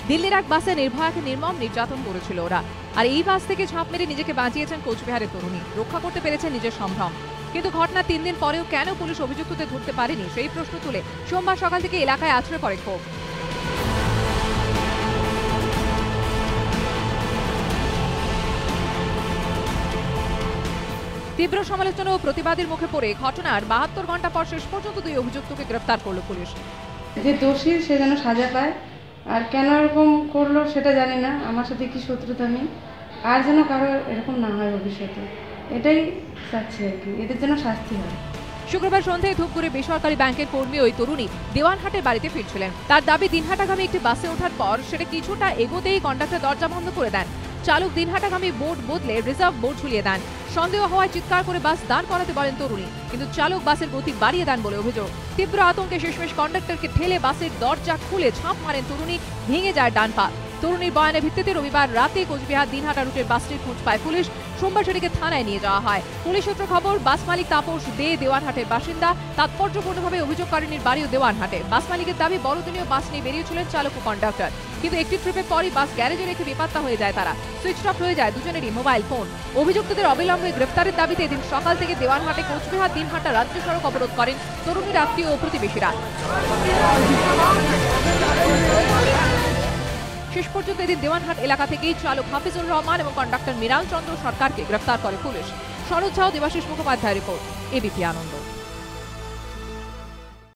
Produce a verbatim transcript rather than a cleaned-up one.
দিল্লির এক বাসে নির্ভয়াকে নির্মম নির্যাতন করেছিল ওরা। আর এই বাস থেকে ঝাঁপ মেরে নিজেকে বাঁচিয়েছেন কোচবিহারের তরুণী, রক্ষা করতে পেরেছেন নিজের সম্ভ্রম। কিন্তু ঘটনা তিন দিন পরেও কেন পুলিশ অভিযুক্তদের ধরতে পারেনি সেই প্রশ্ন তুলে সোমবার সকাল থেকে এলাকায় আছড়ে পড়ে ক্ষোভ। তীব্র সমালোচনা ও প্রতিবাদের মুখে পড়ে ঘটনার বাহাত্তর ঘন্টা পর শেষ পর্যন্ত দুই অভিযুক্তকে গ্রেফতার করল পুলিশ। যে দোষী সে যেন সাজা পায়, আর কেন এরকম করলো সেটা জানি না, আমার সাথে কি শত্রুতা নেই, আর যেন কারো এরকম না হয় ভবিষ্যতে, এটাই চাচ্ছি আর কি, এদের যেন শাস্তি হয়। শুক্রবার সন্ধ্যায় ধূপগুড়ি বেসরকারি ব্যাংকের কর্মী ওই তরুণী দেওয়ানহাটের বাড়িতে ফিরছিলেন। তার দাবি দিনহাটাগামী একটি বাসে ওঠার পর সেটা কিছুটা এগোতেই কন্ডাক্টর দরজা বন্ধ করে দেন। চালক দিনহাটাগামী বোর্ড বদলে রিজার্ভ বোর্ড ঝুলিয়ে দেন। সন্দেহ হওয়ায় চিৎকার করে বাস দাঁড় করাতে বলেন তরুণী, কিন্তু চালক বাসের গতি বাড়িয়ে দেন বলে অভিযোগ। তীব্র আতঙ্কে শেষমেশ কন্ডাক্টরকে ঠেলে বাসের দরজা খুলে ঝাঁপ মারেন তরুণী, ভেঙে যায় ডান পা। তরুণীর বয়ানের ভিত্তিতে রবিবার রাতে কোচবিহার দিনহাটা রুটের বাসটির খোঁজ পায় পুলিশ। সোমবার সেটিকে থানায় নিয়ে যাওয়া হয়। পুলিশ সূত্র খবর, বাস মালিক তাপস দে দেওয়ানহাটের বাসিন্দা। তাৎপর্যপূর্ণভাবে অভিযোগকারিনীর বাড়িও দেওয়ানহাটে। বাস মালিকের দাবি, বড়দিনেও বাস নিয়ে বেরিয়েছিলেন চালক ও কন্ডাক্টর, কিন্তু একটি ট্রিপের পরই বাস গ্যারেজে রেখে বেপাত্তা হয়ে যায় তারা। সুইচ অফ হয়ে যায় দুজনেরই মোবাইল ফোন। অভিযুক্তদের অবিলম্বে গ্রেফতারের দাবিতে এদিন সকাল থেকে দেওয়ানহাটে কোচবিহার দিনহাটা রাজ্য সড়ক অবরোধ করেন তরুণীর আত্মীয় ও প্রতিবেশীরা। শেষ পর্যন্ত এদিন দেওয়ানহাট এলাকা থেকেই চালক হাফিজুর রহমান এবং কন্ডাক্টর মৃণাল চন্দ্র সরকারকে গ্রেফতার করে পুলিশ। সরোজ ঝা ও দেবাশিস মুখোপাধ্যায়ের রিপোর্ট, এবিপি আনন্দ।